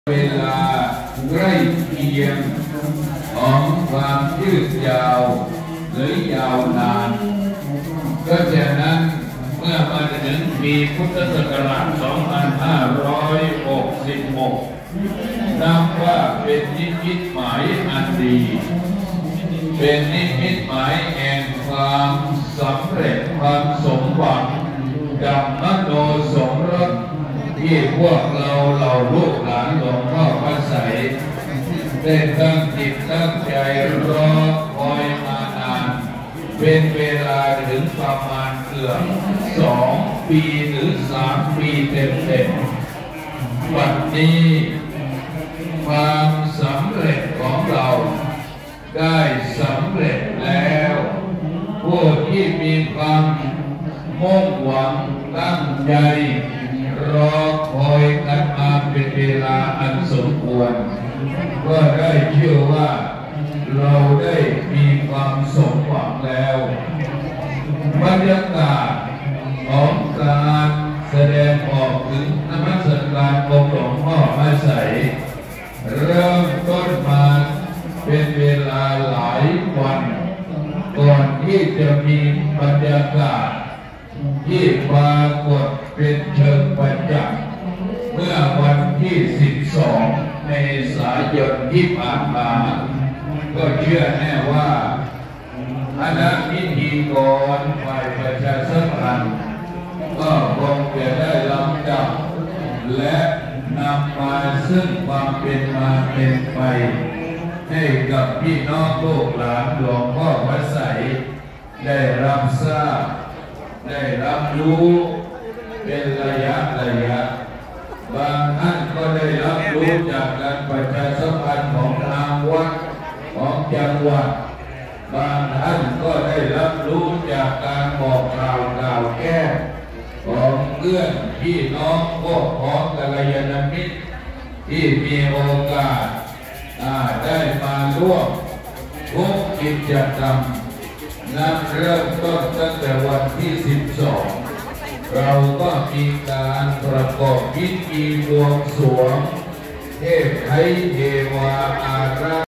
เวลาใกล้เคียงของความยืดยาวหรือยาวนานก็ฉะนั้นเมื่อมาถึงปีพุทธศักราช 2566 นับว่าเป็นนิมิตหมายอันดีเป็นนิมิตหมายแห่งความสำเร็จความสมหวังดังมโนสมรสที่พวกเราเหล่าลูกหลานหลวงพ่อพระไสยได้ตั้งจิตตั้งใจรอคอยมานานเป็นเวลาถึงประมาณเกือบ2 ปีหรือ3 ปีเต็มๆวันนี้ความสำเร็จของเราได้สำเร็จแล้วผู้ที่มีความมุ่งหวังตั้งใจรอคอยกันมาเป็นเวลาอันสมควรก็ได้เชื่อว่าเราได้มีความสมหวังแล้วบรรยากาศของการแสดงออกถึงนมัสการองค์หลวงพ่อพระไสยเริ่มต้นมาเป็นเวลาหลายวันก่อนที่จะมีบรรยากาศที่ปรากฏเป็นเชิงประจักษ์เมื่อวันที่12 เมษายนที่ผ่านมาก็เชื่อแน่ว่าคณะพิธีกรฝ่ายประชาสัมพันธ์ก็คงจะได้ลำดับและนำมาซึ่งความเป็นมาเป็นไปให้กับพี่น้องลูกหลานหลวงพ่อพระไสยได้รับทราบได้รับรู้เป็นระยะบางท่านก็ได้รับรู้จากการประชาสัมพันธ์ของทางวัดของจังหวัดบางท่านก็ได้รับรู้จากการบอกกล่าวแก้ของเพื่อนพี่น้องพวกพ้องกัลยาณมิตรที่มีโอกาสได้มาร่วมทุกกิจกรรมนับเริ่มต้นตั้งแต่วันที่ 12เราก็มีการประกอบพิธีบวงสรวงเทพไทยเทวาอารา